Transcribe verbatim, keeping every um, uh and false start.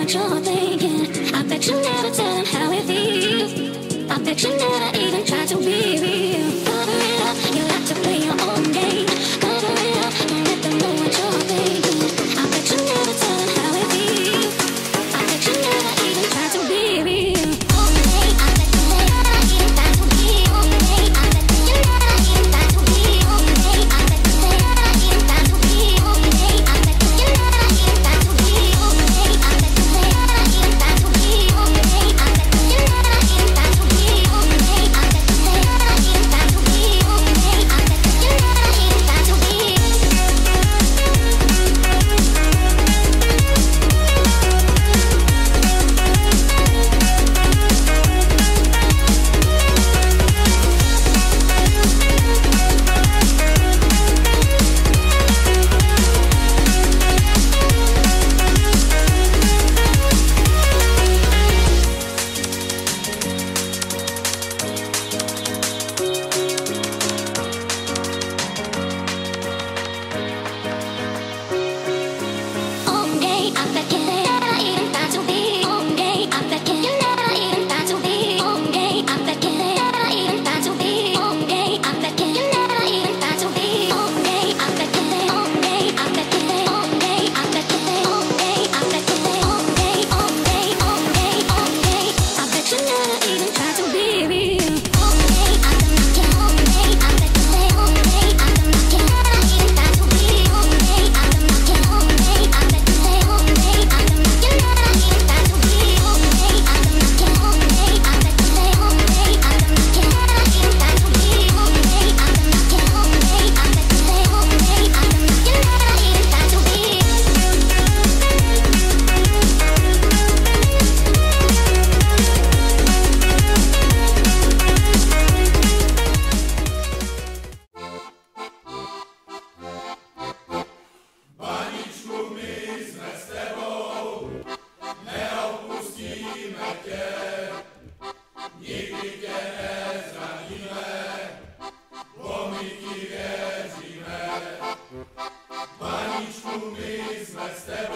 what you're thinking. I bet you never tell him how it feels. I bet you never even try to be real. Cover it up, you like to play your own game. Cover it up, don't let them know what you're thinking. I bet you never tell him how it feels. I bet you never even try to be real. Okay, I bet you never even try to be okay. I bet you never even try to be okay. I bet you never even try to be okay. I bet you never even try to be okay. I bet you never even try to be okay. I bet you never even try to be okay. I bet you never even try to be okay. I bet you never even try to be. Okay, I bet you never even try to be okay. I bet you never even try to be okay. I bet you never even try to be okay. I bet you never even try to be okay. I bet you okay. I bet you okay. I bet you okay. I bet you okay. Okay, okay, okay. I bet you never even try to be real. Okay, I can knock you okay. I bet you okay. I can knock you never even try to be okay. I can knock you okay. I bet you okay. I can knock you never even try to be okay. I can knock you okay. I bet you okay. I can knock you never even try to be okay. I can knock you okay. I bet you okay. I can knock you never even try to be. Baničku, my jsme s tebou, neopustíme tě, nikdy tě nezraníme, bo my ti věříme. Baničku, my jsme s tebou.